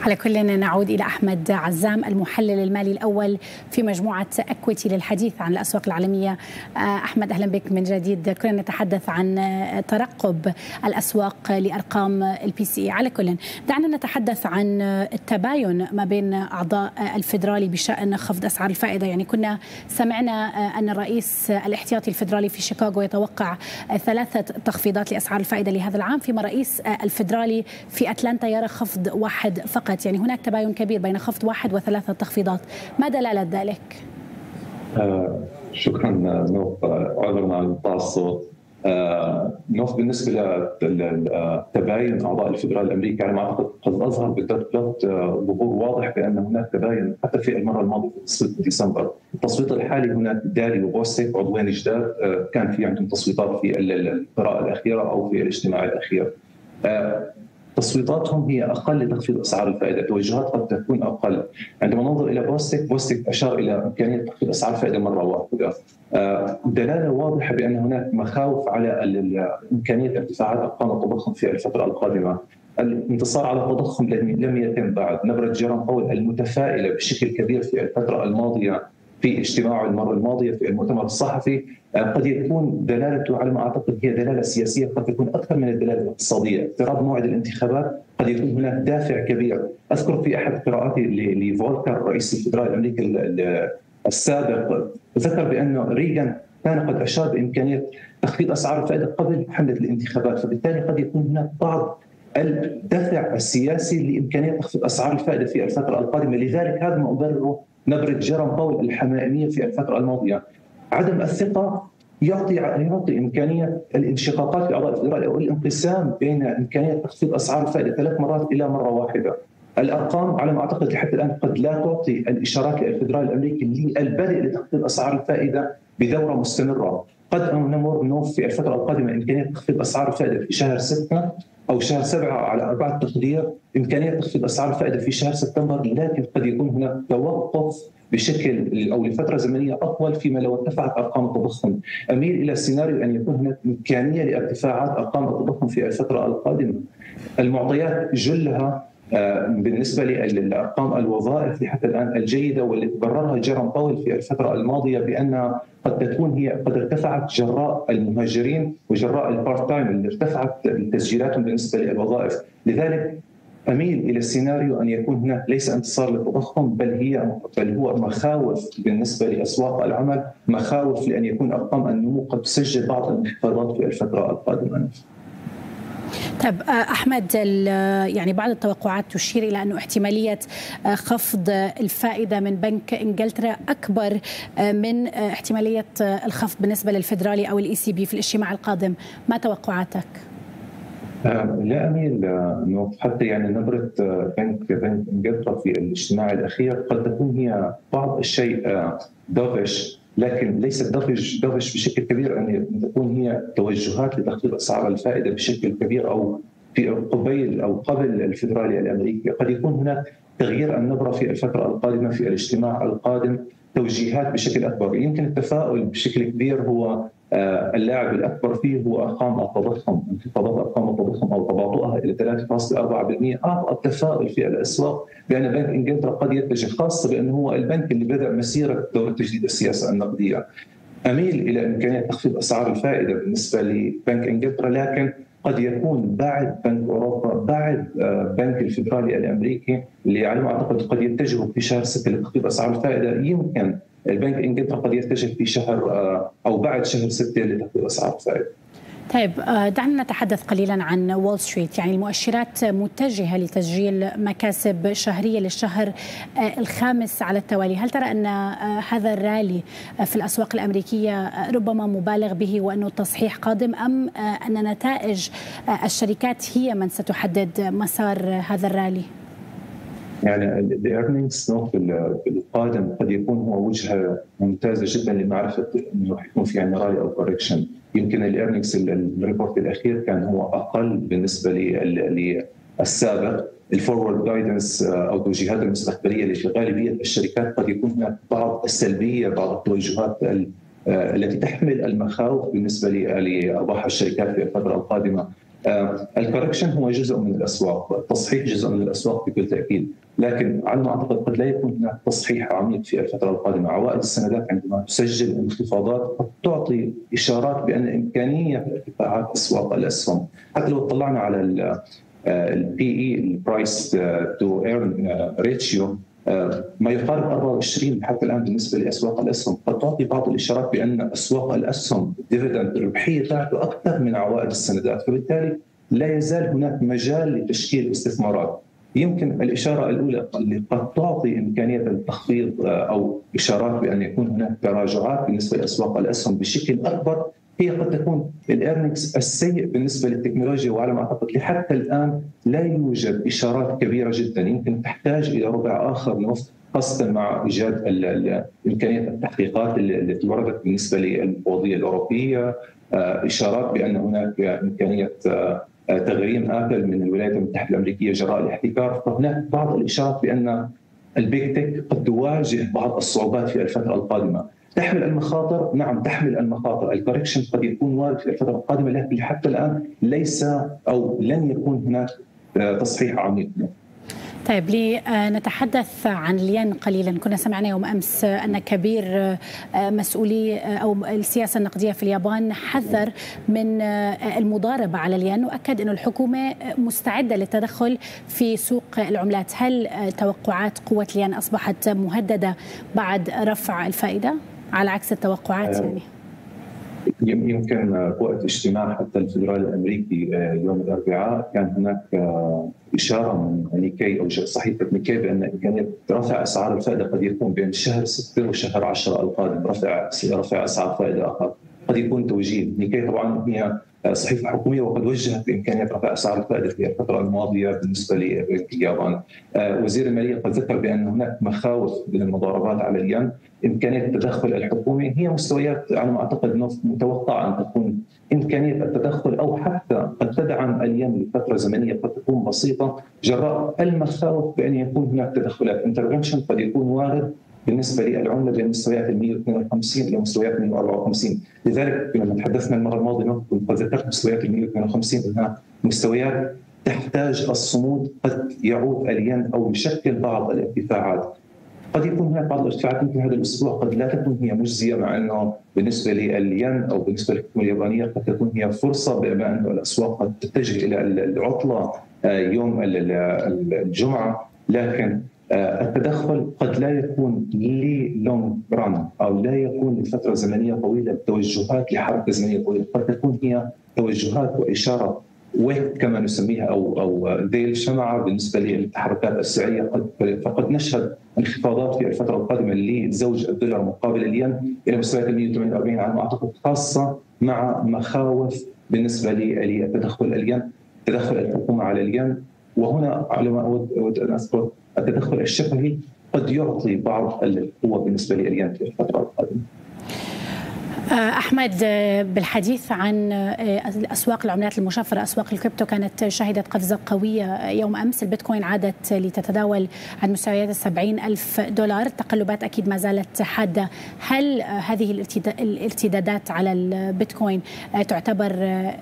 على كل نعود إلى أحمد عزام المحلل المالي الأول في مجموعة أكويتي للحديث عن الأسواق العالمية. أحمد أهلا بك من جديد. كنا نتحدث عن ترقب الأسواق لأرقام البي سي. على كل دعنا نتحدث عن التباين ما بين أعضاء الفيدرالي بشأن خفض أسعار الفائدة. يعني كنا سمعنا أن الرئيس الاحتياطي الفيدرالي في شيكاغو يتوقع 3 تخفيضات لأسعار الفائدة لهذا العام، فيما رئيس الفيدرالي في أتلانتا يرى خفض 1 فقط. يعني هناك تباين كبير بين خفض 1 و3 تخفيضات، ما دلالة ذلك؟ شكرا نوف، عذرا على انقطاع الصوت. نوف، بالنسبه لتباين اعضاء الفدرالي الامريكي على ما اعتقد قد اظهر بالتدقيق ظهور واضح بان هناك تباين حتى في المره الماضيه في تصويت ديسمبر. التصويت الحالي هناك داري وبوستيك عضوين جداد كان في عندهم تصويتات في القراءه الاخيره او في الاجتماع الاخير. تصويتاتهم هي اقل لتخفيض اسعار الفائده، التوجهات قد تكون اقل. عندما ننظر الى بوستيك اشار الى امكانيه تخفيض اسعار الفائده مره واحده. دلاله واضحه بان هناك مخاوف على امكانيه ارتفاعات ارقام التضخم في الفتره القادمه. الانتصار على التضخم لم يتم بعد. نبره جيروم باول المتفائله بشكل كبير في الفتره الماضيه في اجتماعه المره الماضيه في المؤتمر الصحفي قد يكون دلالته على ما اعتقد هي دلاله سياسيه، قد تكون اكثر من الدلاله الاقتصاديه. اقتراب موعد الانتخابات قد يكون هناك دافع كبير. اذكر في احد قراءاتي لفولكر رئيس الفدرالي الامريكي السابق ذكر بان ريغان كان قد اشار بامكانيه تخفيض اسعار الفائده قبل حمله الانتخابات، فبالتالي قد يكون هناك بعض الدافع السياسي لامكانيه تخفيض اسعار الفائده في الفتره القادمه. لذلك هذا ما ابرره نبره جيروم باول الحمائميه في الفتره الماضيه. عدم الثقه يعطي امكانيه الانشقاقات في اعضاء الفدرالي او الانقسام بين امكانيه تخفيض اسعار الفائده 3 مرات الى مره واحده. الارقام على ما اعتقد لحد الان قد لا تعطي الاشارات للفدرالي الامريكي للبدء لتخفيض اسعار الفائده بدوره مستمره. قد نمر في الفتره القادمه امكانيه تخفيض اسعار الفائده في شهر 6 أو شهر 7 على 4 تقدير، إمكانية تخفيض أسعار الفائدة في شهر سبتمبر، لكن قد يكون هناك توقف بشكل أو لفترة زمنية أطول فيما لو ارتفعت أرقام التضخم. أميل إلى السيناريو أن يكون هناك إمكانية لارتفاعات أرقام التضخم في الفترة القادمة. المعطيات جلها بالنسبة لأرقام الوظائف لحتى الآن الجيدة والتي بررها جيروم باول في الفترة الماضية بأنها قد تكون هي قد ارتفعت جراء المهاجرين وجراء البارت تايم اللي ارتفعت تسجيلاتهم بالنسبة للوظائف. لذلك أميل إلى السيناريو أن يكون هناك ليس انتصار للتضخم بل هو مخاوف بالنسبة لأسواق العمل، مخاوف لأن يكون أرقام النمو قد تسجل بعض الانخفاضات في الفترة القادمة. طيب أحمد، يعني بعض التوقعات تشير إلى أن احتمالية خفض الفائدة من بنك إنجلترا أكبر من احتمالية الخفض بالنسبة للفيدرالي أو الإي سي بي في الاجتماع القادم، ما توقعاتك؟ لا أميل حتى يعني نبرة بنك إنجلترا في الاجتماع الأخير قد تكون هي بعض الشيء دوفش، لكن ليست دوفش بشكل كبير أن تكون هي توجهات لتخفيض أسعار الفائدة بشكل كبير أو في قبل الفيدرالي الأمريكي. قد يكون هناك تغيير النبرة في الفترة القادمة في الاجتماع القادم، توجيهات بشكل أكبر. يمكن التفاؤل بشكل كبير هو اللاعب الأكبر فيه هو أرقام التضخم، انخفاضات أرقام التضخم أو تباطؤها إلى 3.4% أعطى التفاؤل في الأسواق بأن بنك إنجلترا قد يتجه، خاصة بأنه هو البنك اللي بدأ مسيرة دورة تجديد السياسة النقدية. أميل إلى إمكانية تخفيض أسعار الفائدة بالنسبة لبنك إنجلترا، لكن قد يكون بعد بنك أوروبا بعد بنك الفيدرالي الأمريكي اللي على ما أعتقد قد يتجهوا في شهر 6 لتخفيض أسعار الفائدة. يمكن البنك إنجلترا قد يتجه في شهر أو بعد شهر 6 لتخفيض أسعار الفائدة. طيب دعنا نتحدث قليلا عن وول ستريت. يعني المؤشرات متجهة لتسجيل مكاسب شهرية للشهر الخامس على التوالي. هل ترى أن هذا الرالي في الأسواق الأمريكية ربما مبالغ به وأنه التصحيح قادم، أم أن نتائج الشركات هي من ستحدد مسار هذا الرالي؟ يعني الايرنينجز في القادم قد يكون هو وجهه ممتازه جدا لمعرفه انه يكون في عندنا رالي او كوركشن. يمكن الايرنينجز الريبورت الاخير كان هو اقل بالنسبه للسابق. الفورورد جايدنس او توجيهات المستقبليه لغالبيه الشركات قد يكون هناك بعض السلبيه، بعض التوجهات التي تحمل المخاوف بالنسبه لارباح الشركات في الفتره القادمه. الكوركشن هو جزء من الاسواق، التصحيح جزء من الاسواق بكل تاكيد، لكن على ما اعتقد قد لا يكون هناك تصحيح عميق في الفتره القادمه. عوائد السندات عندما تسجل انخفاضات قد تعطي اشارات بان امكانيه ارتفاعات اسواق الاسهم، حتى لو اطلعنا على البي اي البرايس تو ايرن ريشيو ما يقارب 24 حتى الان بالنسبه لاسواق الاسهم، قد تعطي بعض الاشارات بان اسواق الاسهم الديفيدند الربحيه تاعته اكثر من عوائد السندات، فبالتالي لا يزال هناك مجال لتشكيل استثمارات. يمكن الاشاره الاولى اللي قد تعطي امكانيه التخفيض او اشارات بان يكون هناك تراجعات بالنسبه لاسواق الاسهم بشكل اكبر هي قد تكون الارنكس السيء بالنسبه للتكنولوجيا، وعلى ما اعتقد حتى الان لا يوجد اشارات كبيره جدا، يمكن تحتاج الى ربع اخر نصف خاصه مع ايجاد امكانيه التحقيقات التي وردت بالنسبه للمفوضيه الاوروبيه، اشارات بان هناك امكانيه تغريم ابل من الولايات المتحده الامريكيه جراء الاحتكار، فهناك بعض الاشارات بان البيج تك قد تواجه بعض الصعوبات في الفتره القادمه. تحمل المخاطر؟ نعم تحمل المخاطر، الكوركشن قد يكون وارد في الفتره القادمه، لكن حتى الان ليس او لن يكون هناك تصحيح عميق. طيب لنتحدث عن الين قليلا. كنا سمعنا يوم امس ان كبير مسؤولي او السياسه النقديه في اليابان حذر من المضاربه على الين، واكد انه الحكومه مستعده للتدخل في سوق العملات. هل توقعات قوه الين اصبحت مهدده بعد رفع الفائده على عكس التوقعات؟ يمكن وقت اجتماع حتى الفدرالي الامريكي يوم الاربعاء كان هناك اشاره من نيكي او صحيفه نيكي بان امكانيه رفع اسعار الفائده قد يكون بين شهر 6 وشهر 10 القادم، رفع اسعار فائده اخر قد يكون توجيه. نيكي طبعا هي صحيفه حكوميه وقد وجهت بامكانيه رفع اسعار الفائده في الفتره الماضيه بالنسبه لليابان. وزير الماليه قد ذكر بان هناك مخاوف من المضاربات على الين، امكانيه التدخل الحكومي هي مستويات على ما اعتقد متوقع ان تكون امكانيه التدخل او حتى قد تدعم الين لفتره زمنيه قد تكون بسيطه جراء المخاوف بان يكون هناك تدخلات انترفنشن قد يكون وارد بالنسبه للعمله بين مستويات 152 الى مستويات 154. لذلك لما تحدثنا المره الماضيه قد ذكرت مستويات 152 انها مستويات تحتاج الصمود، قد يعود الين او يشكل بعض الارتفاعات. قد يكون هناك بعض الارتفاعات مثل هذا الاسبوع قد لا تكون هي مجزيه، مع انه بالنسبه للين او بالنسبه للحكومه اليابانيه قد تكون هي فرصه بما انه الاسواق قد تتجه الى العطله يوم الجمعه، لكن التدخل قد لا يكون لونج ران او لا يكون لفتره زمنيه طويله، توجهات لحركه زمنيه طويله، قد تكون هي توجهات واشاره ويك كما نسميها او ذيل شمعه بالنسبه للتحركات السعريه. فقد نشهد انخفاضات في الفتره القادمه لزوج الدولار مقابل الين الى مستويات 148 على ما اعتقد، خاصه مع مخاوف بالنسبه للتدخل الين، تدخل الحكومه على الين. وهنا على ما اود ان اذكر التدخل الشفهي قد يعطي بعض القوه بالنسبه للين في الفتره القادمه. أحمد، بالحديث عن أسواق العملات المشفرة، أسواق الكريبتو كانت شهدت قفزة قوية يوم أمس. البيتكوين عادت لتتداول عن مستويات 70,000 دولار، التقلبات أكيد ما زالت حادة. هل هذه الارتدادات على البيتكوين تعتبر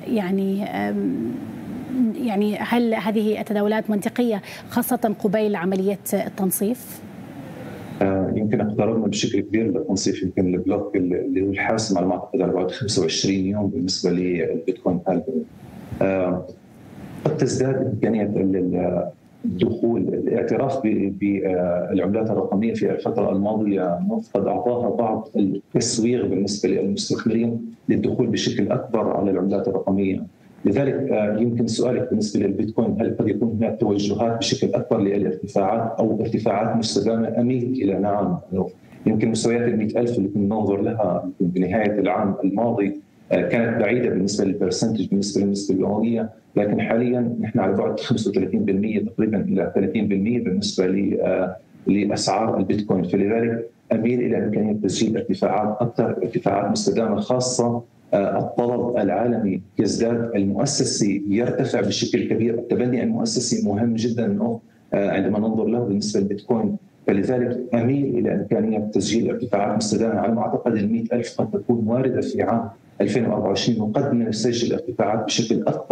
يعني هل هذه التداولات منطقية خاصة قبيل عملية التنصيف؟ يمكن اقتربنا بشكل كبير للتنصيف، يمكن البلوك اللي هو الحاسم على ما اعتقد على بعد 25 يوم بالنسبه للبيتكوين هالبين. قد تزداد امكانيه الدخول، الاعتراف بالعملات الرقميه في الفتره الماضيه قد اعطاها بعض التسويغ بالنسبه للمستثمرين للدخول بشكل اكبر على العملات الرقميه. لذلك يمكن سؤالك بالنسبه للبيتكوين هل قد يكون هناك توجهات بشكل اكبر للارتفاعات او ارتفاعات مستدامه؟ اميل الى نعم. يمكن مستويات ال 100,000 اللي كنا ننظر لها بنهايه العام الماضي كانت بعيده بالنسبه للبرسنتج بالنسبه للنسبه المئويه، لكن حاليا نحن على بعد 35% تقريبا الى 30% بالنسبه لاسعار البيتكوين، فلذلك اميل الى امكانيه تسجيل ارتفاعات اكثر، ارتفاعات مستدامه، خاصه الطلب العالمي يزداد، المؤسسي يرتفع بشكل كبير، التبني المؤسسي مهم جدا عندما ننظر له بالنسبه للبيتكوين، فلذلك اميل الى امكانيه تسجيل ارتفاعات مستدامه. على ما اعتقد ال 100,000 قد تكون وارده في عام 2024 وقد نسجل ارتفاعات بشكل اكبر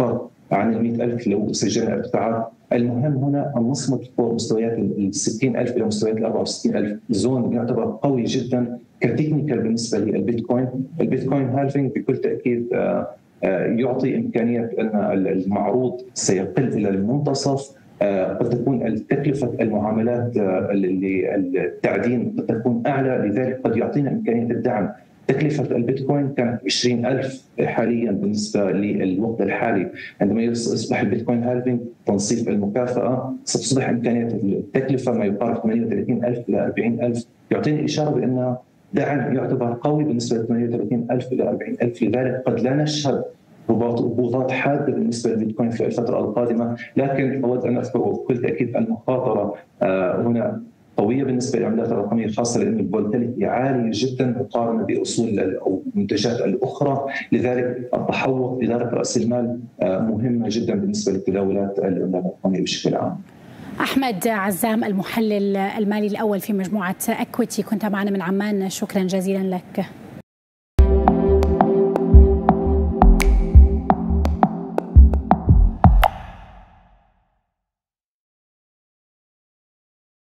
عن ال 100,000 لو سجلنا ارتفاعات. المهم هنا أن نصمد فوق مستويات ال 60,000 إلى مستويات ال 64,000. زون يعتبر قوي جدا كتكنيكال بالنسبة للبيتكوين. البيتكوين هالفينج بكل تأكيد يعطي إمكانية أن المعروض سيقل إلى المنتصف. قد تكون تكلفة المعاملات التعدين قد تكون أعلى، لذلك قد يعطينا إمكانية الدعم. تكلفة البيتكوين كانت 20,000 حاليا بالنسبة للوقت الحالي. عندما يصبح البيتكوين هالفينج تنصيف المكافأة ستصبح إمكانية التكلفة ما يقارب 38,000 إلى 40,000. يعطيني إشارة بأن دعم يعتبر قوي بالنسبة ل 38,000 إلى 40,000. لذلك قد لا نشهد هبوطات حاده بالنسبه للبيتكوين في الفتره القادمه، لكن اود ان اذكر بكل تاكيد المخاطره هنا قويه بالنسبه للعملات الرقميه، خاصه لان الفولتيليتي عاليه جدا مقارنه باصول او المنتجات الاخرى. لذلك التحوط اداره راس المال مهمه جدا بالنسبه لتداولات العملات الرقميه بشكل عام. أحمد عزام المحلل المالي الأول في مجموعة أكويتي، كنت معنا من عمان، شكرا جزيلا لك.